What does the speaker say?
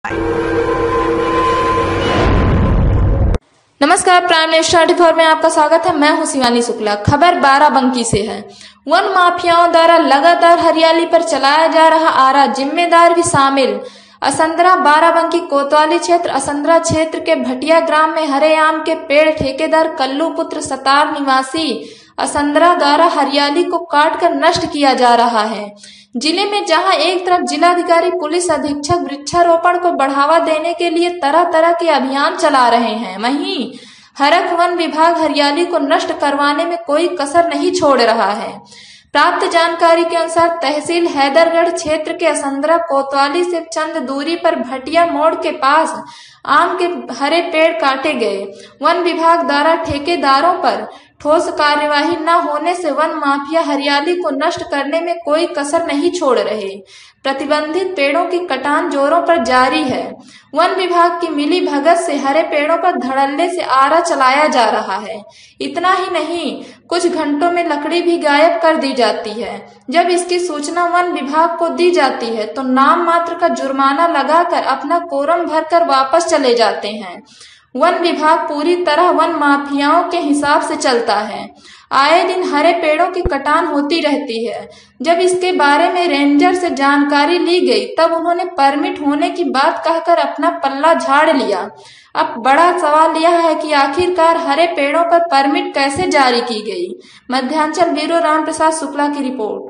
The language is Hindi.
नमस्कार, प्राइम न्यूज़ 24 में आपका स्वागत है। मैं हूं शिवानी शुक्ला। खबर बाराबंकी से है। वन माफियाओं द्वारा लगातार हरियाली पर चलाया जा रहा आरा, जिम्मेदार भी शामिल। असंद्रा बाराबंकी कोतवाली क्षेत्र असंद्रा क्षेत्र के भटिया ग्राम में हरे आम के पेड़ ठेकेदार कल्लू पुत्र सतार निवासी असंद्रा द्वारा हरियाली को काटकर नष्ट किया जा रहा है। जिले में जहां एक तरफ जिलाधिकारी, पुलिस अधीक्षक वृक्षारोपण को बढ़ावा देने के लिए तरह तरह के अभियान चला रहे हैं, वहीं हरख वन विभाग हरियाली को नष्ट करवाने में कोई कसर नहीं छोड़ रहा है। प्राप्त जानकारी के अनुसार तहसील हैदरगढ़ क्षेत्र के असंद्रा कोतवाली से चंद दूरी पर भटिया मोड़ के पास आम के हरे पेड़ काटे गए। वन विभाग द्वारा ठेकेदारों पर ठोस कार्यवाही न होने से वन माफिया हरियाली को नष्ट करने में कोई कसर नहीं छोड़ रहे। प्रतिबंधित पेड़ों की कटान जोरों पर जारी है। वन विभाग की मिली भगत से हरे पेड़ों पर धड़ल्ले से आरा चलाया जा रहा है। इतना ही नहीं, कुछ घंटों में लकड़ी भी गायब कर दी जाती है। जब इसकी सूचना वन विभाग को दी जाती है तो नाम मात्र का जुर्माना लगाकर अपना कोरम भरकर वापस चले जाते हैं। वन विभाग पूरी तरह वन माफियाओं के हिसाब से चलता है। आए दिन हरे पेड़ों की कटान होती रहती है। जब इसके बारे में रेंजर से जानकारी ली गई तब उन्होंने परमिट होने की बात कहकर अपना पल्ला झाड़ लिया। अब बड़ा सवाल यह है कि आखिरकार हरे पेड़ों पर परमिट कैसे जारी की गई। मध्यांचल ब्यूरो राम प्रसाद शुक्ला की रिपोर्ट।